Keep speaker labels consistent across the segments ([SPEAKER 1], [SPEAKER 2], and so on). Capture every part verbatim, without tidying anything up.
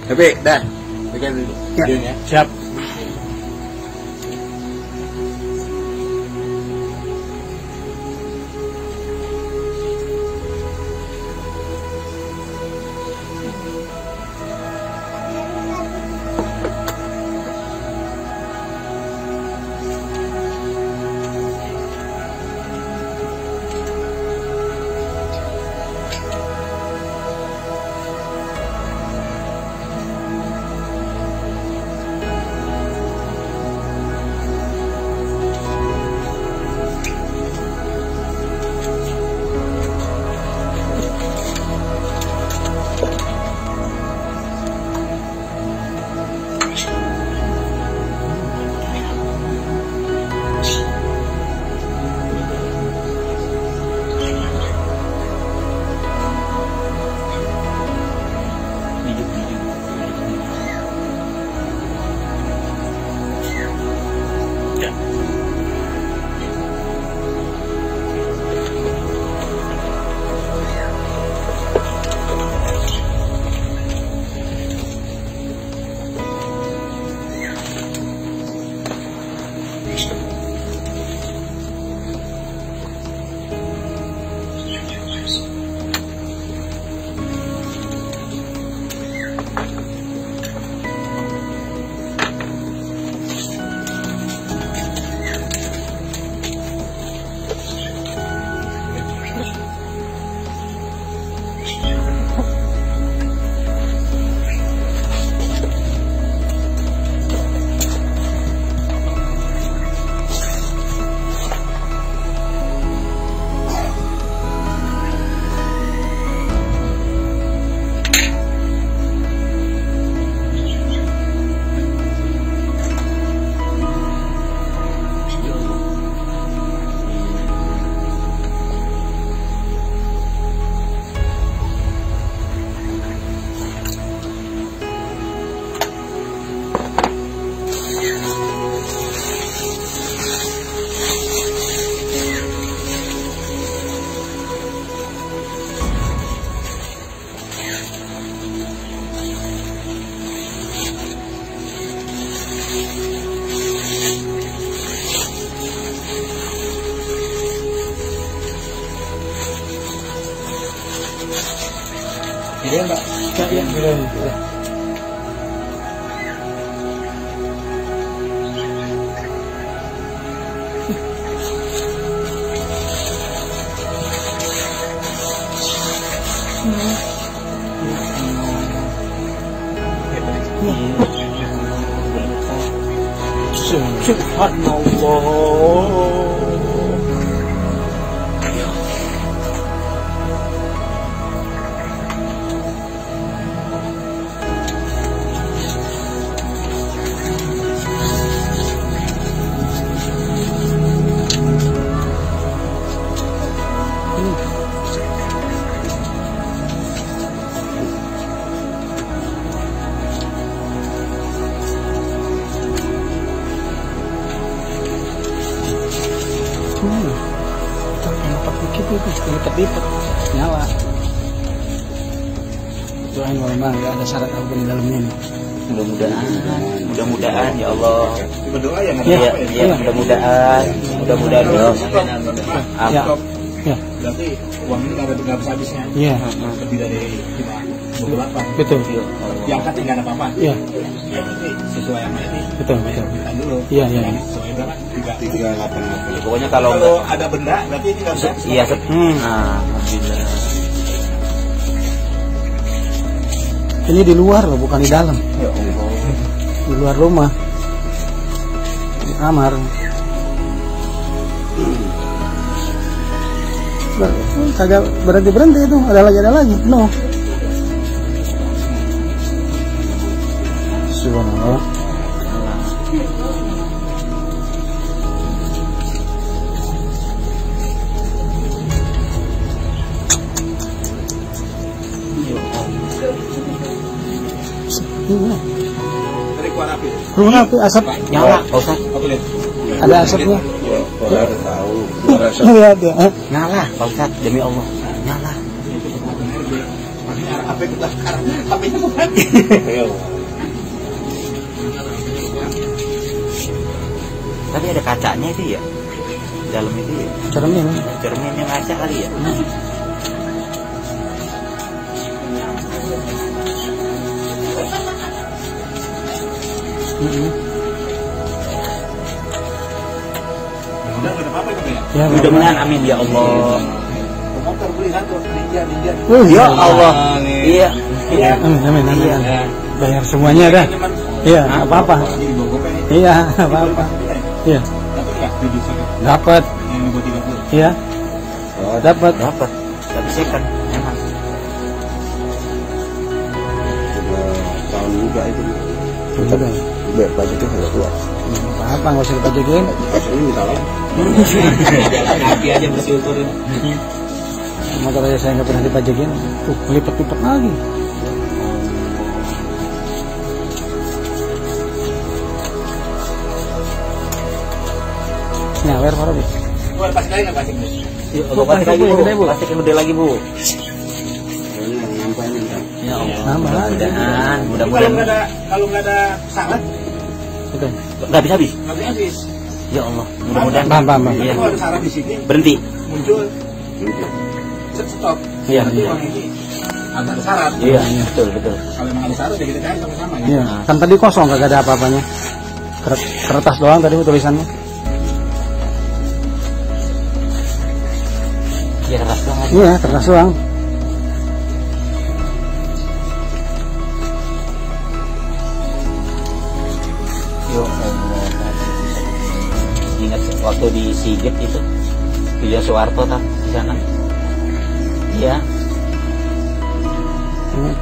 [SPEAKER 1] Tapi dah, bikin dulu
[SPEAKER 2] ya.
[SPEAKER 1] videonya.
[SPEAKER 2] Siap.
[SPEAKER 1] Iya Mbak.
[SPEAKER 2] Ya, ya, ya, ya. Subhanallah. Hmm, tempat dikit itu, lipat-lipat, nyala. Doain memang nggak ada syarat apa di dalamnya nih.
[SPEAKER 3] Mudah-mudahan, mudah-mudahan ya Allah.
[SPEAKER 1] Berdoa ya,
[SPEAKER 3] Iya, iya, mudah-mudahan, mudah-mudahan ya.
[SPEAKER 2] Ya, ya,
[SPEAKER 1] Berarti uang ini nggak ada nggak bisa habisnya.
[SPEAKER 2] iya,
[SPEAKER 1] Lebih dari lima puluh delapan.
[SPEAKER 2] betul.
[SPEAKER 1] Diangkat nggak ada apa-apa.
[SPEAKER 2] Iya,
[SPEAKER 1] Ya berarti sesuai sama ini.
[SPEAKER 2] betul, betul.
[SPEAKER 1] Kita dulu.
[SPEAKER 2] Iya, iya.
[SPEAKER 1] Sesuai berapa? Tiga. Tiga delapan.
[SPEAKER 3] Pokoknya kalau
[SPEAKER 1] Kalau ada benda berarti ini nggak bisa.
[SPEAKER 3] iya, set.
[SPEAKER 2] Hmm.
[SPEAKER 3] Nah, alhamdulillah.
[SPEAKER 2] Ini di luar loh, bukan di dalam.
[SPEAKER 3] Ya Allah.
[SPEAKER 2] Di luar rumah, di kamar. Kagak berhenti berhenti itu, ada lagi ada lagi, no. Subhanallah.
[SPEAKER 1] Dari keluar api.
[SPEAKER 2] Keluar api, asap
[SPEAKER 3] Nyala, Pak Ustaz.
[SPEAKER 1] Apa lihat?
[SPEAKER 2] ada asapnya.
[SPEAKER 1] Kalau ada tahu.
[SPEAKER 2] Lihat ya.
[SPEAKER 3] Nyala, Pak Ustaz, demi Allah. Nyala.
[SPEAKER 1] Ini arah api H P kebakar, H P-nya mati.
[SPEAKER 3] Tapi ada kacanya itu ya, dalam itu ya.
[SPEAKER 2] Cermin.
[SPEAKER 3] Cermin yang ngaca kali ya.
[SPEAKER 2] Mm-hmm.
[SPEAKER 1] Udah nggak ada apa-apa itu ya?
[SPEAKER 2] Ya,
[SPEAKER 3] Mudah-mudahan amin ya Allah.
[SPEAKER 1] Motor beli satu, ninja, ninja.
[SPEAKER 2] Uh,
[SPEAKER 3] Ya
[SPEAKER 2] ya.
[SPEAKER 3] Allah. Iya.
[SPEAKER 1] Iya.
[SPEAKER 2] Amin, amin, amin.
[SPEAKER 3] Iya.
[SPEAKER 2] Bayar semuanya dah. Iya, nggak apa-apa.
[SPEAKER 1] Jadi bawa gopeng.
[SPEAKER 2] Iya, nggak apa-apa. Iya,
[SPEAKER 1] Dapat nggak tujuh juta?
[SPEAKER 2] dapat.
[SPEAKER 1] Yang buat tiga puluh.
[SPEAKER 2] Iya. Oh, dapat.
[SPEAKER 3] Dapat. Tapi second emang.
[SPEAKER 1] Tahun juga itu.
[SPEAKER 2] Udah.
[SPEAKER 1] Udah pajak itu harus keluar.
[SPEAKER 2] Nggak apa-apa, nggak usah dipajakin.
[SPEAKER 1] Ini minta lah.
[SPEAKER 3] Jalan kaki aja bersyukurin.
[SPEAKER 2] Motor aja saya nggak pernah dipajakin. Tuh, lipat-lipat lagi. Nyawer Pak Robi.
[SPEAKER 1] Keluar plastik lagi nggak plastik?
[SPEAKER 3] Yuk,
[SPEAKER 2] Bu,
[SPEAKER 3] plastik lagi
[SPEAKER 2] Bu,
[SPEAKER 3] bu.
[SPEAKER 2] gede, Bu.
[SPEAKER 3] Plastik yang gede lagi bu.
[SPEAKER 1] Ya
[SPEAKER 2] Nambah lagi.
[SPEAKER 3] Mudah-mudahan,
[SPEAKER 1] Kalau
[SPEAKER 3] mudah-mudahan.
[SPEAKER 1] nggak ada kalau nggak ada salad
[SPEAKER 2] Oke.
[SPEAKER 3] Nggak bisa habis.
[SPEAKER 1] nggak bisa habis.
[SPEAKER 3] Ya Allah, mudah-mudahan.
[SPEAKER 2] Paham, paham, paham.
[SPEAKER 3] Iya.
[SPEAKER 1] Kalau ada salad di sini
[SPEAKER 3] Berhenti.
[SPEAKER 1] muncul set stop.
[SPEAKER 3] Iya.
[SPEAKER 1] Nanti uang ini agak ada syarat.
[SPEAKER 3] Iya, betul betul.
[SPEAKER 1] Kalau memang ada syarat ya kita cari sama-sama ya.
[SPEAKER 2] Iya, kan tadi kosong gak ada apa-apanya. Ker- Kertas doang tadi tulisannya.
[SPEAKER 3] Iya keras banget.
[SPEAKER 2] Iya, kertas doang.
[SPEAKER 3] Yo Allah. Ingat waktu di Sigit itu, Video Soeharto tak di sana. Iya.
[SPEAKER 2] Iya,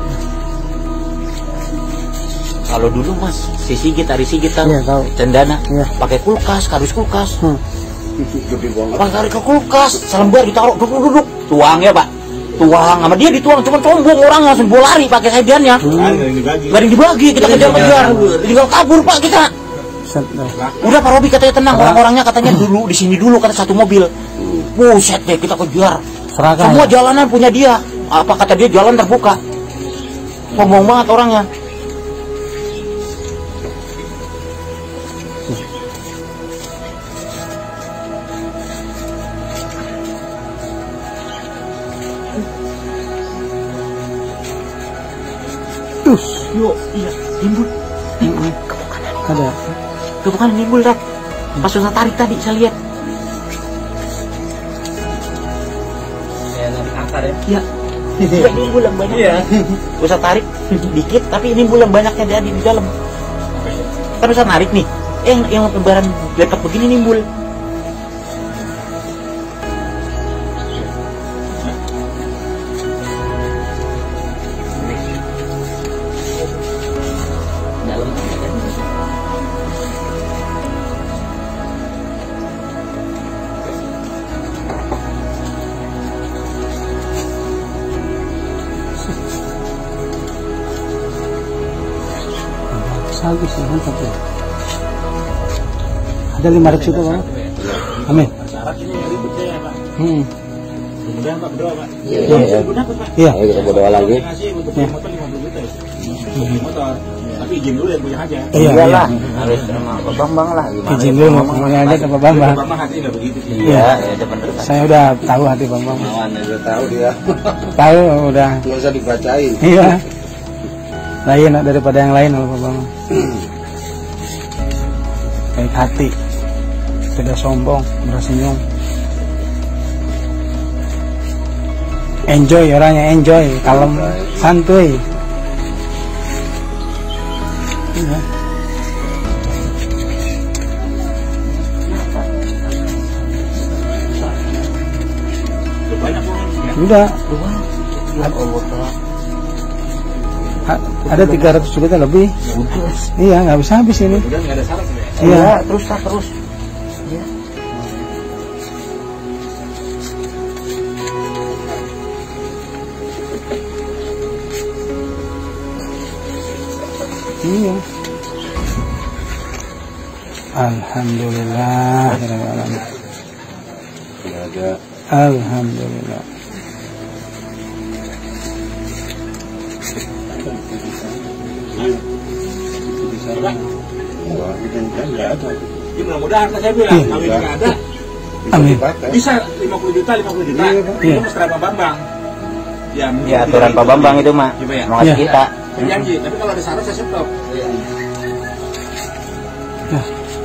[SPEAKER 3] Kalau dulu mas, si Sigit, Ari Sigit tahu,
[SPEAKER 2] Iya, tahu.
[SPEAKER 3] Cendana,
[SPEAKER 2] Iya.
[SPEAKER 3] pakai kulkas, kardus kulkas,
[SPEAKER 2] Hmm.
[SPEAKER 1] Gede banget.
[SPEAKER 3] pakai ke kulkas, selembar ditaruh, duduk-duduk, tuang ya pak, tuang, sama dia dituang, cuma sombong orang langsung bawa lari pakai hadiahnya,
[SPEAKER 1] Ah, nggak ada yang dibagi.
[SPEAKER 3] nggak ada yang dibagi, kita kejar-kejar, tinggal kabur pak kita.
[SPEAKER 2] Set, dah.
[SPEAKER 3] Udah Pak Robi katanya tenang, orang-orangnya katanya dulu di sini dulu kata satu mobil, buset deh kita kejar,
[SPEAKER 2] Seragam.
[SPEAKER 3] semua jalanan punya dia, apa kata dia jalan terbuka, ngomong banget orangnya.
[SPEAKER 2] Terus.
[SPEAKER 3] Yo, iya, nimbul.
[SPEAKER 2] Mm-mm. Ada.
[SPEAKER 3] Itu bukan nimbul, Rat. Pas susah tarik tadi, saya lihat.
[SPEAKER 1] Ya, narik akar ya.
[SPEAKER 3] Iya. Iya, nimbul yang banyak. Iya. Usah tarik dikit, tapi nimbul yang banyaknya dia di, di dalam. Kan usah narik nih. Eh, yang, yang lebaran lepak begini nimbul. Dalam
[SPEAKER 2] Bagus ya, mantap ya. Ada lima ratus itu Pak. Amin.
[SPEAKER 1] Syarat ini ributnya ya Pak.
[SPEAKER 2] Hmm.
[SPEAKER 1] Kemudian Pak berdoa Pak.
[SPEAKER 3] Iya,
[SPEAKER 1] Iya,
[SPEAKER 3] iya.
[SPEAKER 1] udah dapat Pak.
[SPEAKER 2] Iya.
[SPEAKER 3] Ayo kita berdoa lagi.
[SPEAKER 1] Dia ngasih untuk beli motor lima puluh juta. Beli motor. Tapi izin dulu yang punya aja.
[SPEAKER 2] Iya,
[SPEAKER 3] Iyalah,
[SPEAKER 2] iya.
[SPEAKER 3] harus sama Pak Bambang lah. Gimana
[SPEAKER 2] Izin
[SPEAKER 3] ya,
[SPEAKER 2] dulu
[SPEAKER 3] Bambang?
[SPEAKER 2] ngomongnya aja sama Bambang.
[SPEAKER 1] Bambang hati nggak begitu sih.
[SPEAKER 3] Iya, ya udah bener.
[SPEAKER 2] Saya udah tahu hati Bambang.
[SPEAKER 1] Mawan aja tahu dia.
[SPEAKER 2] Tahu udah.
[SPEAKER 1] Nggak usah dibacain.
[SPEAKER 2] Iya. Lain daripada yang lain kalau Bambang. Baik hati, tidak sombong, bersenyum. Enjoy orangnya, enjoy, kalem, santuy. Iya.
[SPEAKER 1] Banyak orang.
[SPEAKER 2] Udah,
[SPEAKER 3] Ya Allah, Pak.
[SPEAKER 2] a- ada tiga ratus juta lebih.
[SPEAKER 3] Udah.
[SPEAKER 2] Iya, nggak bisa habis ini.
[SPEAKER 1] Udah nggak ada syarat ya.
[SPEAKER 2] Iya.
[SPEAKER 3] Iya, terus tak terus. Iya.
[SPEAKER 2] Iya. Alhamdulillah.
[SPEAKER 1] Nggak ada.
[SPEAKER 2] Alhamdulillah.
[SPEAKER 1] Coba.
[SPEAKER 4] Wah, kita nggak ada.
[SPEAKER 1] Ya, mudah-mudahan kan saya bilang,
[SPEAKER 2] Iya.
[SPEAKER 1] kalau ini nggak ada,
[SPEAKER 2] Amin.
[SPEAKER 1] bisa lima puluh juta, lima puluh juta.
[SPEAKER 4] Iya, Pak.
[SPEAKER 1] Itu
[SPEAKER 2] Iya.
[SPEAKER 1] mesra Pak Bambang. Ya, mungkin
[SPEAKER 3] Ya
[SPEAKER 1] tidak
[SPEAKER 3] aturan
[SPEAKER 1] itu.
[SPEAKER 3] Pak Bambang itu mah.
[SPEAKER 1] Coba ya.
[SPEAKER 3] Mau ngasih
[SPEAKER 2] Iya.
[SPEAKER 3] kita.
[SPEAKER 1] Saya janji, tapi kalau ada syarat saya stop.
[SPEAKER 2] Nah,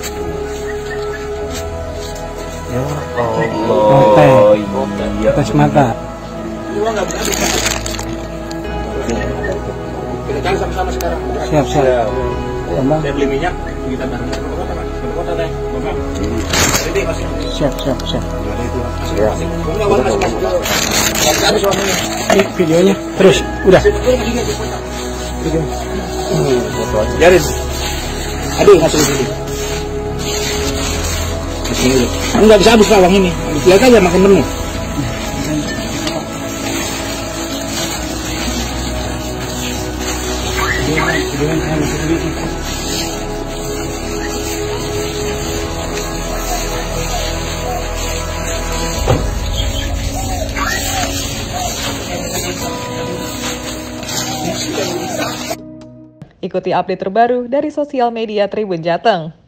[SPEAKER 3] Ya
[SPEAKER 2] Oke.
[SPEAKER 3] Allah. Iya.
[SPEAKER 2] atas mata.
[SPEAKER 1] Ini uang nggak berhabis, Pak. Kita cari sama-sama sekarang.
[SPEAKER 2] Siap, siap. Bambang.
[SPEAKER 1] Saya beli minyak, kita bareng-bareng ke kota, Pak. Ke kota deh, Bambang. Jadi masih
[SPEAKER 2] Siap, siap, siap.
[SPEAKER 1] masih masih. Enggak, uang masih masih. Nggak habis uang ini.
[SPEAKER 2] Ini videonya. Terus, udah.
[SPEAKER 1] Sebetulnya masih nggak bisa. Jaris. Aduh, nggak sulit ini. Enggak bisa habis Pak uang ini. Lihat aja makin penuh.
[SPEAKER 5] Ikuti update terbaru dari sosial media Tribun Jateng.